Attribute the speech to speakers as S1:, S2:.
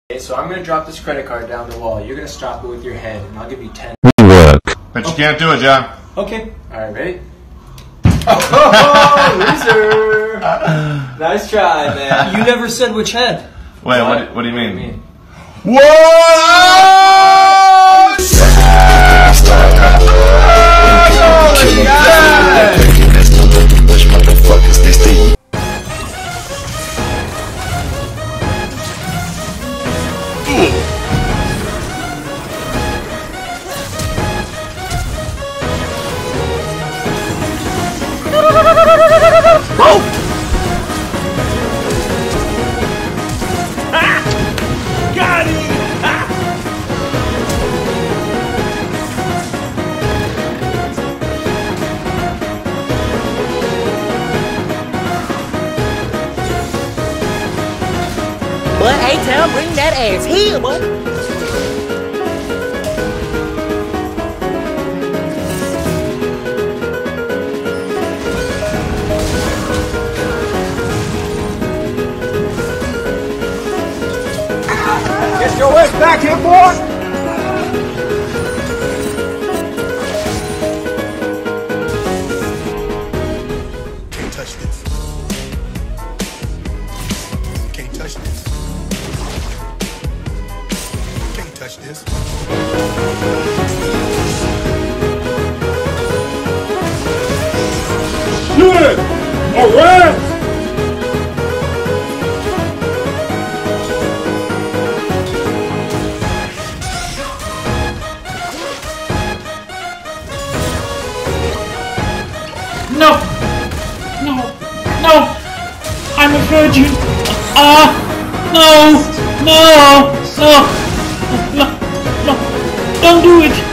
S1: Okay, so I'm going to drop this credit card down the wall. You're going to stop it with your head, and I'll give you 10.
S2: Work.
S3: But you can't do it, John.
S1: Okay. Alright, ready? Oh, loser! Nice try, man.
S4: You never said which head.
S3: Wait, what do you mean?
S1: What?
S4: Got it!
S5: But A-Town, bring that ass here, boy.
S4: Get your ass back here, boy!
S6: Can't touch this. Can't touch this. Can't touch this.
S4: Good! Alright!
S7: No! No! No! I'm a virgin! No! No! No! No! No! Don't do it!